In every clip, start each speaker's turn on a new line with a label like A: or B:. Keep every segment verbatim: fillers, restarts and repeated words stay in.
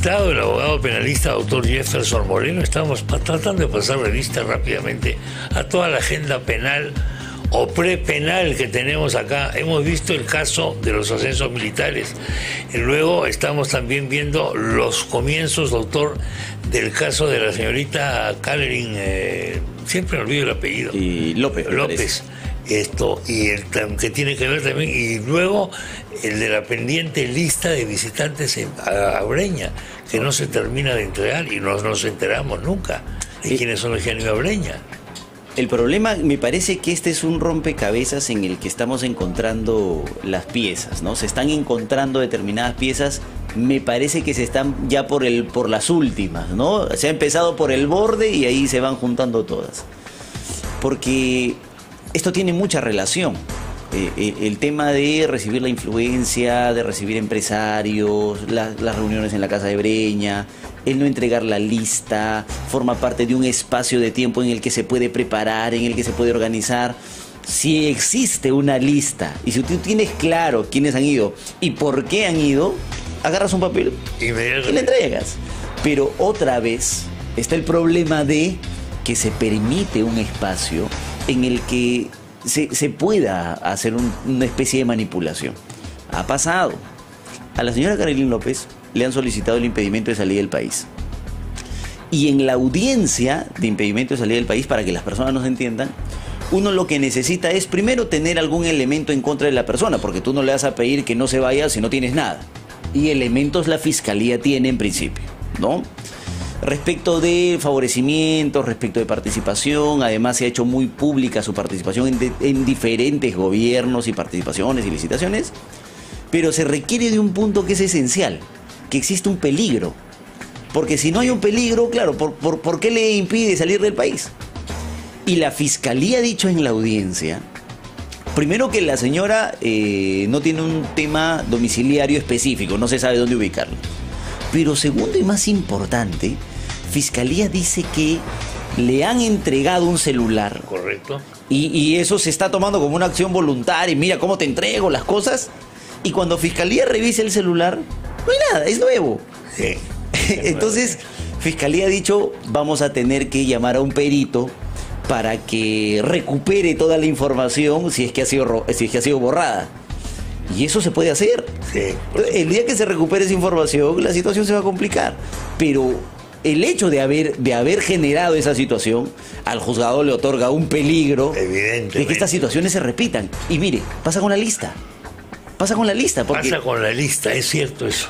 A: invitado, el abogado penalista doctor Jefferson Moreno. Estamos tratando de pasar revista rápidamente a toda la agenda penal o prepenal que tenemos acá. Hemos visto el caso de los ascensos militares. Y luego estamos también viendo los comienzos, doctor, del caso de la señorita Catherine, eh, siempre me olvido el apellido.
B: Y López.
A: López. Esto, y el que tiene que ver también, y luego el de la pendiente lista de visitantes en, a, a Breña, que no se termina de entregar y no nos enteramos nunca de eh, quiénes son los que han ido a Breña.
B: El problema, me parece que este es un rompecabezas en el que estamos encontrando las piezas, ¿no? Se están encontrando determinadas piezas, me parece que se están ya por, el, por las últimas, ¿no? Se ha empezado por el borde y ahí se van juntando todas. Porque esto tiene mucha relación. Eh, el tema de recibir la influencia, de recibir empresarios, la, las reuniones en la casa de Breña, el no entregar la lista, forma parte de un espacio de tiempo en el que se puede preparar, en el que se puede organizar. Si existe una lista y si tú tienes claro quiénes han ido y por qué han ido, agarras un papel y le entregas. Pero otra vez está el problema de que se permite un espacio en el que se, se pueda hacer un, una especie de manipulación. Ha pasado. A la señora Catherine López le han solicitado el impedimento de salida del país. Y en la audiencia de impedimento de salida del país, para que las personas nos entiendan, uno lo que necesita es primero tener algún elemento en contra de la persona, porque tú no le vas a pedir que no se vaya si no tienes nada. Y elementos la fiscalía tiene en principio, ¿no? Respecto de favorecimientos, respecto de participación, además se ha hecho muy pública su participación en, de, en diferentes gobiernos y participaciones y licitaciones, pero se requiere de un punto que es esencial, que existe un peligro. Porque si no hay un peligro, claro, ¿por, por, ¿por qué le impide salir del país? Y la fiscalía ha dicho en la audiencia, primero que la señora eh, no tiene un tema domiciliario específico, no se sabe dónde ubicarlo. Pero segundo y más importante, Fiscalía dice que le han entregado un celular.
A: Correcto.
B: Y, y eso se está tomando como una acción voluntaria. Y mira cómo te entrego las cosas. Y cuando Fiscalía revisa el celular, no hay nada, es nuevo.
A: Sí.
B: Entonces, Fiscalía ha dicho, vamos a tener que llamar a un perito para que recupere toda la información si es que ha sido, si es que ha sido borrada. Y eso se puede hacer.
A: Sí,
B: el día que se recupere esa información, la situación se va a complicar. Pero el hecho de haber, de haber generado esa situación, al juzgado le otorga un peligro de que estas situaciones se repitan. Y mire, pasa con la lista. Pasa con la lista. Porque...
A: Pasa con la lista, es cierto eso.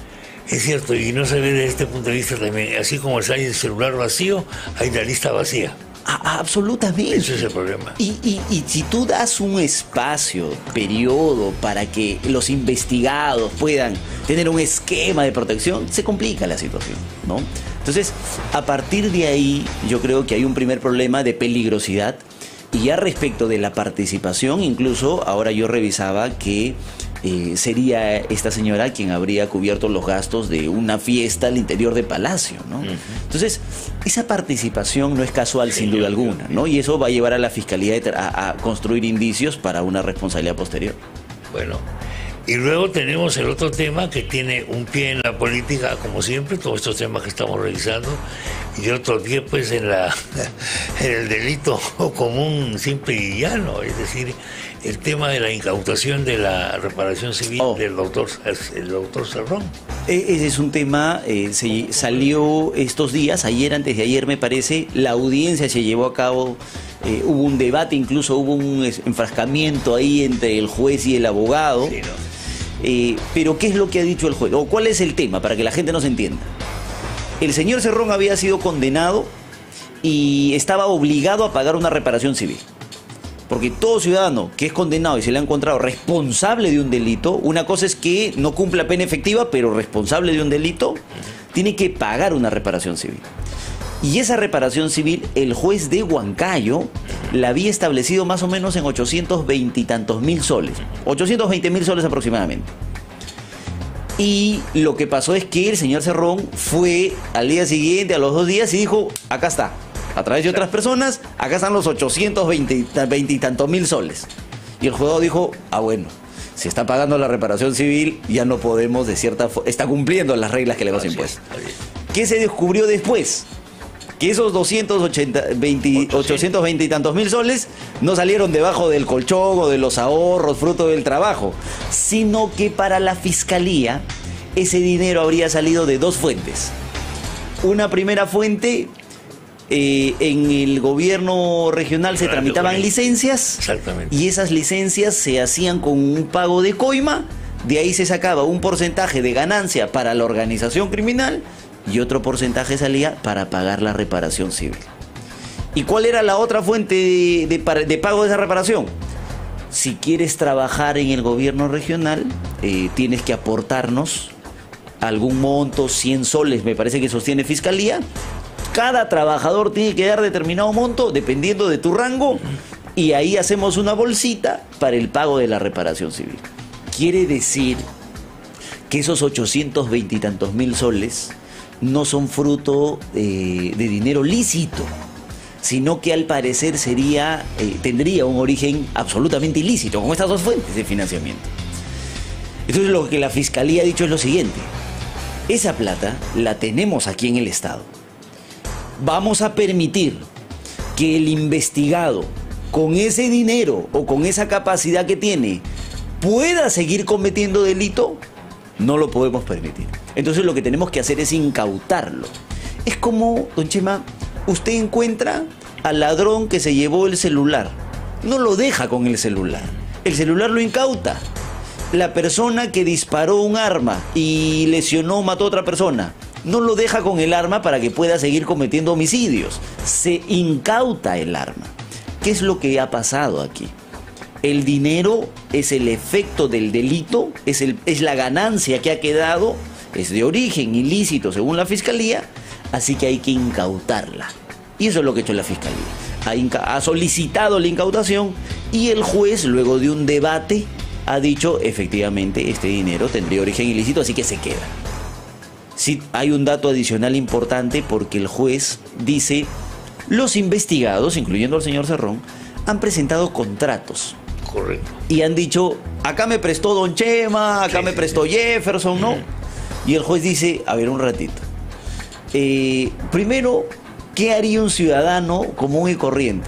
A: Es cierto, y no se ve desde este punto de vista también. Así como hay el celular vacío, hay la lista vacía.
B: A, absolutamente.
A: Ese es el problema.
B: Y, y, y si tú das un espacio, periodo, para que los investigados puedan tener un esquema de protección, se complica la situación, ¿no? Entonces, a partir de ahí, yo creo que hay un primer problema de peligrosidad. Y ya respecto de la participación, incluso ahora yo revisaba que eh, sería esta señora quien habría cubierto los gastos de una fiesta al interior de Palacio, ¿no? Uh-huh. Entonces, esa participación no es casual, sin duda alguna, ¿no? Y eso va a llevar a la Fiscalía a, a construir indicios para una responsabilidad posterior.
A: Bueno, y luego tenemos el otro tema que tiene un pie en la política, como siempre, todos estos temas que estamos revisando, y otro pie pues en, la, en el delito común simple y llano, es decir, el tema de la incautación de la reparación civil oh. del doctor, el doctor Cerrón.
B: Ese es un tema, eh, se salió estos días, ayer, antes de ayer me parece, la audiencia se llevó a cabo, eh, hubo un debate, incluso hubo un enfrascamiento ahí entre el juez y el abogado.
A: Sí, ¿no?
B: Eh, pero ¿qué es lo que ha dicho el juez? ¿O cuál es el tema? Para que la gente nos entienda. El señor Cerrón había sido condenado y estaba obligado a pagar una reparación civil. Porque todo ciudadano que es condenado y se le ha encontrado responsable de un delito, una cosa es que no cumpla pena efectiva, pero responsable de un delito, tiene que pagar una reparación civil. Y esa reparación civil, el juez de Huancayo la había establecido más o menos en ochocientos veinte y tantos mil soles. ochocientos veinte mil soles aproximadamente. Y lo que pasó es que el señor Cerrón fue al día siguiente, a los dos días, y dijo, acá está. A través de otras personas, acá están los ochocientos veinte y tantos mil soles. Y el juzgado dijo, ah bueno. si está pagando la reparación civil, ya no podemos, de cierta forma, está cumpliendo las reglas que le hemos impuesto. ¿Qué se descubrió después? Que esos doscientos ochenta, veinte, ochocientos veinte y tantos mil soles no salieron debajo del colchón o de los ahorros fruto del trabajo, sino que para la fiscalía ese dinero habría salido de dos fuentes. Una primera fuente, eh, en el gobierno regional se tramitaban licencias.
A: Exactamente.
B: Y esas licencias se hacían con un pago de coima, de ahí se sacaba un porcentaje de ganancia para la organización criminal y otro porcentaje salía para pagar la reparación civil. ¿Y cuál era la otra fuente de, de, de pago de esa reparación? Si quieres trabajar en el gobierno regional, eh, tienes que aportarnos algún monto, cien soles, me parece que sostiene Fiscalía. Cada trabajador tiene que dar determinado monto, dependiendo de tu rango, y ahí hacemos una bolsita para el pago de la reparación civil. Quiere decir que esos ochocientos veinte y tantos mil soles no son fruto eh, de dinero lícito, sino que al parecer sería, eh, tendría un origen absolutamente ilícito, con estas dos fuentes de financiamiento. Entonces lo que la Fiscalía ha dicho es lo siguiente: esa plata la tenemos aquí en el Estado. Vamos a permitir que el investigado, con ese dinero o con esa capacidad que tiene, pueda seguir cometiendo delito. No lo podemos permitir. Entonces lo que tenemos que hacer es incautarlo. Es como, don Chema, usted encuentra al ladrón que se llevó el celular. No lo deja con el celular. El celular lo incauta. La persona que disparó un arma y lesionó, mató a otra persona, no lo deja con el arma para que pueda seguir cometiendo homicidios. Se incauta el arma. ¿Qué es lo que ha pasado aquí? El dinero es el efecto del delito, es, el, es la ganancia que ha quedado, es de origen ilícito según la Fiscalía, así que hay que incautarla. Y eso es lo que ha hecho la Fiscalía. Ha, inca- ha solicitado la incautación y el juez, luego de un debate, ha dicho efectivamente este dinero tendría origen ilícito, así que se queda. Sí, hay un dato adicional importante porque el juez dice: los investigados, incluyendo al señor Cerrón, han presentado contratos.
A: Correcto.
B: Y han dicho, acá me prestó Don Chema, acá
A: sí,
B: me
A: sí,
B: prestó
A: sí.
B: Jefferson, ¿no? Y el juez dice, a ver un ratito. Eh, primero, ¿qué haría un ciudadano común y corriente?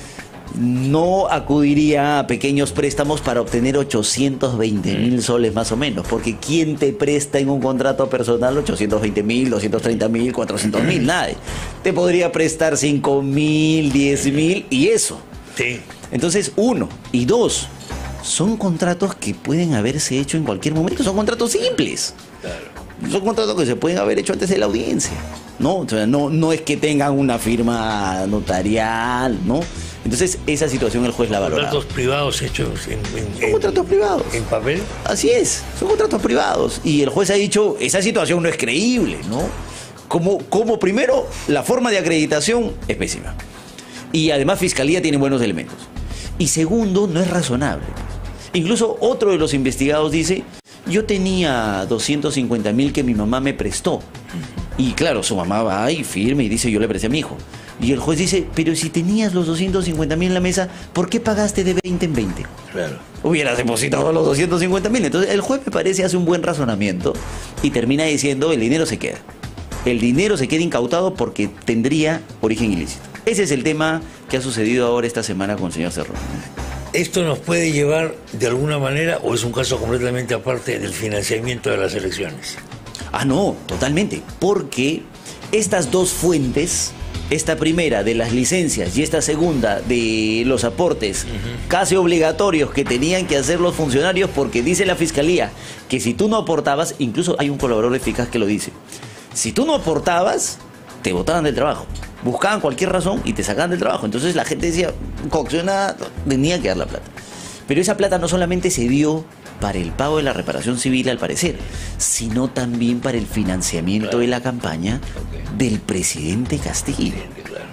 B: No acudiría a pequeños préstamos para obtener ochocientos veinte mil soles más o menos, porque ¿quién te presta en un contrato personal ochocientos veinte mil, doscientos treinta mil, cuatrocientos mil? Nadie. Te podría prestar cinco mil, diez mil y eso.
A: Sí.
B: Entonces, uno. Y dos, son contratos que pueden haberse hecho en cualquier momento. Son contratos simples.
A: Claro.
B: Son contratos que se pueden haber hecho antes de la audiencia, ¿no? O sea, no, no es que tengan una firma notarial, ¿no? Entonces, esa situación el juez la valora.
A: Contratos privados hechos en, en,
B: Son contratos privados.
A: en papel.
B: Así es, son contratos privados. Y el juez ha dicho, esa situación no es creíble, ¿no? Como, como primero, la forma de acreditación es pésima. Y además Fiscalía tiene buenos elementos. Y segundo, no es razonable. Incluso otro de los investigados dice, yo tenía doscientos cincuenta mil que mi mamá me prestó. Y claro, su mamá va ahí firme y dice, yo le presté a mi hijo. Y el juez dice, pero si tenías los doscientos cincuenta mil en la mesa, ¿por qué pagaste de veinte en veinte?
A: Claro.
B: Hubieras depositado los doscientos cincuenta mil. Entonces el juez, me parece, hace un buen razonamiento y termina diciendo, el dinero se queda. El dinero se queda incautado porque tendría origen ilícito. Ese es el tema que ha sucedido ahora esta semana con el señor Cerrón.
A: ¿Esto nos puede llevar de alguna manera, o es un caso completamente aparte, del financiamiento de las elecciones?
B: Ah, no, totalmente. Porque estas dos fuentes, esta primera de las licencias y esta segunda de los aportes uh-huh. casi obligatorios que tenían que hacer los funcionarios, porque dice la Fiscalía que si tú no aportabas, incluso hay un colaborador eficaz que lo dice, si tú no aportabas, te botaban del trabajo. Buscaban cualquier razón y te sacaban del trabajo. Entonces la gente decía, coaccionada, tenía que dar la plata. Pero esa plata no solamente se dio para el pago de la reparación civil, al parecer, sino también para el financiamiento claro. de la campaña okay. del presidente Castillo.
A: Claro.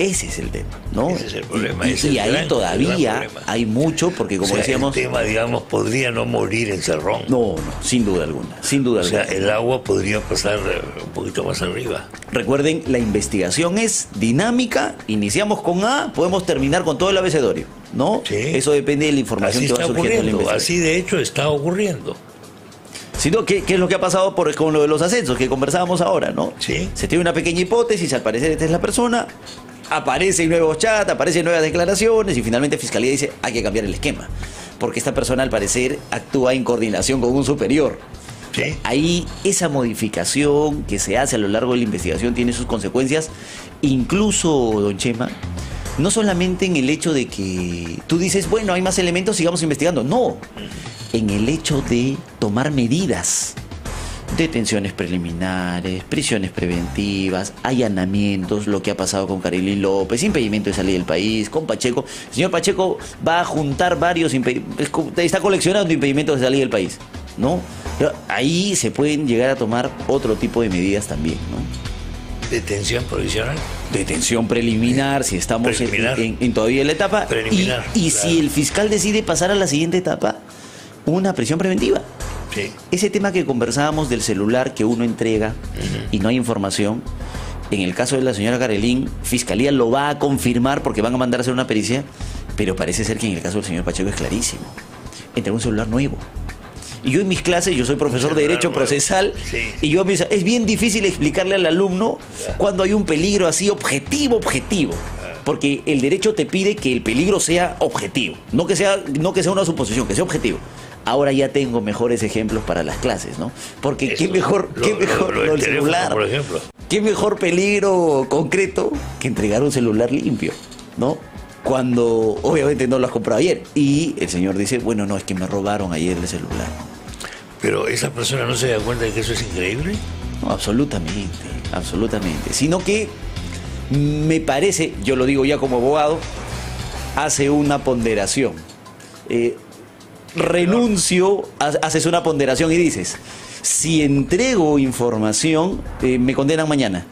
B: Ese es el tema, ¿no?
A: Ese es el problema.
B: Y,
A: ese
B: y
A: es
B: ahí
A: gran,
B: todavía hay mucho, porque como
A: o sea,
B: decíamos...
A: el tema, digamos, podría no morir en Cerrón.
B: No, no, sin duda alguna, sin duda
A: o sea,
B: alguna.
A: el agua podría pasar un poquito más arriba.
B: Recuerden, la investigación es dinámica, iniciamos con A, podemos terminar con todo el abecedario, ¿no?
A: Sí.
B: Eso depende de la información
A: Así
B: que va
A: está
B: surgiendo en la
A: ocurriendo,
B: investigación.
A: así de hecho está ocurriendo.
B: Sino, ¿qué, ¿qué es lo que ha pasado por, con lo de los ascensos que conversábamos ahora, ¿no?
A: Sí.
B: Se tiene una pequeña hipótesis, al parecer esta es la persona, aparecen nuevos chats, aparecen nuevas declaraciones y finalmente Fiscalía dice hay que cambiar el esquema, porque esta persona al parecer actúa en coordinación con un superior.
A: Sí.
B: Ahí esa modificación que se hace a lo largo de la investigación tiene sus consecuencias, incluso, don Chema, no solamente en el hecho de que tú dices, bueno, hay más elementos, sigamos investigando. No, en el hecho de tomar medidas, detenciones preliminares, prisiones preventivas, allanamientos, lo que ha pasado con Carilín López, impedimento de salir del país, con Pacheco. El señor Pacheco va a juntar varios, está coleccionando impedimentos de salir del país, ¿no? Pero ahí se pueden llegar a tomar otro tipo de medidas también, ¿no?
A: Detención provisional.
B: Detención preliminar, si estamos
A: Preliminar.
B: En, en, en todavía en la etapa.
A: Preliminar,
B: y y
A: claro.
B: si el fiscal decide pasar a la siguiente etapa, una prisión preventiva.
A: Sí.
B: Ese tema que conversábamos del celular que uno entrega
A: Uh-huh.
B: y no hay información, en el caso de la señora Carilín, Fiscalía lo va a confirmar porque van a mandar a hacer una pericia, pero parece ser que en el caso del señor Pacheco es clarísimo. Entregó un celular nuevo. Y yo en mis clases, yo soy profesor de Derecho Procesal,
A: sí.
B: y yo pienso, es bien difícil explicarle al alumno cuando hay un peligro así objetivo, objetivo. Porque el derecho te pide que el peligro sea objetivo, no que sea, no que sea una suposición, que sea objetivo. Ahora ya tengo mejores ejemplos para las clases, ¿no? Porque
A: Eso,
B: qué mejor,
A: lo,
B: qué mejor
A: lo, lo
B: lo
A: del
B: del
A: teléfono,
B: celular.
A: por ejemplo.
B: Qué mejor peligro concreto que entregar un celular limpio, ¿no? Cuando obviamente no lo has comprado ayer. Y el señor dice, bueno, no, es que me robaron ayer el celular.
A: Pero esa persona no se da cuenta de que eso es increíble.
B: No, absolutamente, absolutamente. Sino que me parece, yo lo digo ya como abogado, hace una ponderación. Eh, renuncio, haces una ponderación y dices, si entrego información, eh, me condenan mañana.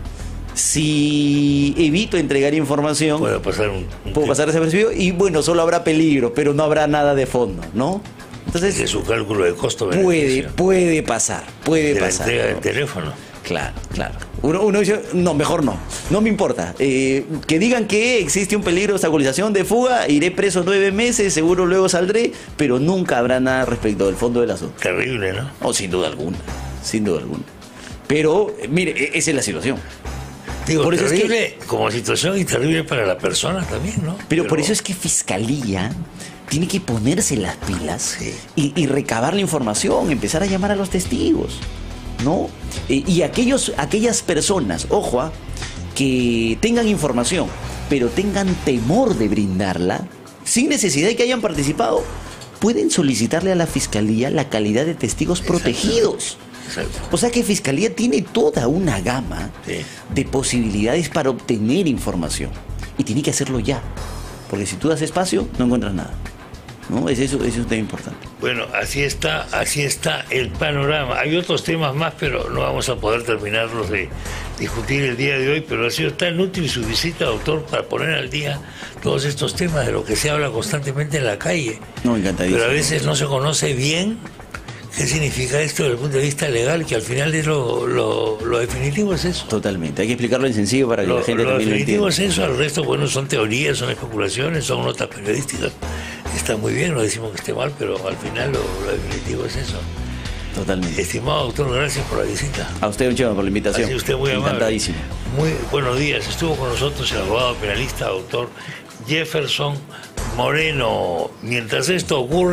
B: Si evito entregar información,
A: Puede pasar un, un
B: puedo pasar desapercibido y bueno, solo habrá peligro, pero no habrá nada de fondo, ¿no? Entonces,
A: de su cálculo de costo
B: puede, puede pasar, puede
A: de la
B: pasar.
A: entrega
B: ¿no?
A: del teléfono.
B: Claro, claro. Uno, uno dice, no, mejor no, no me importa. Eh, que digan que existe un peligro de obstaculización de fuga, iré preso nueve meses, seguro luego saldré, pero nunca habrá nada respecto del fondo del asunto.
A: Terrible, ¿no?
B: Oh, sin duda alguna, sin duda alguna. Pero, eh, mire, e- esa es la situación.
A: Digo,
B: Por eso es
A: terrible como situación y terrible para la persona también, ¿no?
B: Pero por eso es que Fiscalía tiene que ponerse las pilas
A: Sí.
B: y, y recabar la información, empezar a llamar a los testigos, ¿no? Eh, y aquellos, aquellas personas, ojo, ah, que tengan información, pero tengan temor de brindarla, sin necesidad de que hayan participado, pueden solicitarle a la Fiscalía la calidad de testigos protegidos.
A: Exacto.
B: O sea que Fiscalía tiene toda una gama
A: Sí.
B: de posibilidades para obtener información. Y tiene que hacerlo ya. Porque si tú das espacio, no encuentras nada. ¿No? Es eso, eso es un tema importante.
A: Bueno, así está, así está el panorama. Hay otros temas más, pero no vamos a poder terminarlos de discutir el día de hoy, pero ha sido tan útil su visita, doctor, para poner al día todos estos temas de lo que se habla constantemente en la calle.
B: No, encantadísimo.
A: Pero a veces no se conoce bien qué significa esto desde el punto de vista legal, que al final es lo, lo, lo definitivo es eso.
B: Totalmente. Hay que explicarlo en sencillo para que
A: Lo,
B: la gente
A: lo
B: también lo
A: definitivo
B: entienda.
A: es eso, al resto, bueno, son teorías, son especulaciones, son notas periodísticas. Está muy bien, no decimos que esté mal, pero al final lo, lo definitivo es eso.
B: Totalmente.
A: Estimado doctor, gracias por la visita.
B: A usted, don Chema, por la invitación.
A: Ha sido usted muy amable.
B: Encantadísimo.
A: Muy buenos días. Estuvo con nosotros el abogado penalista, doctor Jefferson Moreno. Mientras esto ocurre...